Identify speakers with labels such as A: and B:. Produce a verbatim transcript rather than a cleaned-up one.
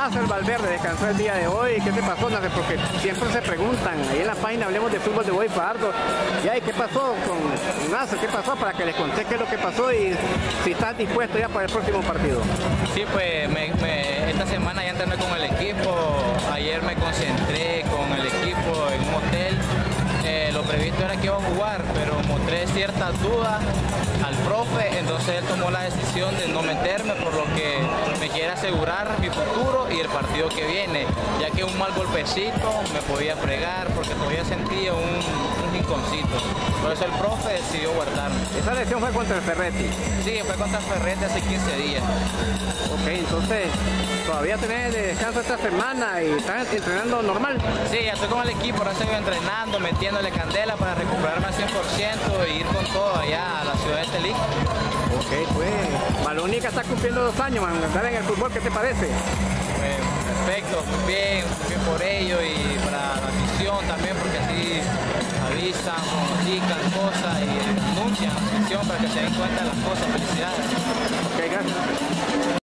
A: Nasser Valverde descansó el día de hoy. ¿Qué te pasó, Nasser? Porque siempre se preguntan, ahí en la página Hablemos de Fútbol de Boy Fajardo, y ahí, ¿qué pasó con Nasser? ¿Qué pasó? Para que les conté qué es lo que pasó y si estás dispuesto ya para el próximo partido.
B: Sí, pues me, me, esta semana ya entrené con el equipo. Ayer me concentré con el equipo en un hotel. Eh, lo previsto era que iba a jugar, pero mostré ciertas dudas al profe, entonces él tomó la decisión de no meterme, por lo que me quiere asegurar mi futuro y el partido que viene, ya que un mal golpecito me podía fregar porque todavía sentía un, un rinconcito. Por eso el profe decidió guardarme.
A: ¿Esa lesión fue contra el Ferretti?
B: Sí, fue contra el Ferretti hace quince días.
A: Ok, entonces todavía tenés descanso esta semana y estás entrenando normal.
B: Sí, ya estoy con el equipo, ahora estoy entrenando, metiéndole candela para recuperarme al cien por ciento e ir con todo allá a la ciudad de Estelí.
A: Ok, pues Malúnica está cumpliendo dos años, man, estar en el fútbol, ¿qué te parece?
B: Eh, perfecto, muy bien, muy bien por ello y para la afición también, porque así avisan, comunican cosas y anuncian a la afición para que se den cuenta de las cosas. Felicidades.
A: Ok, gracias.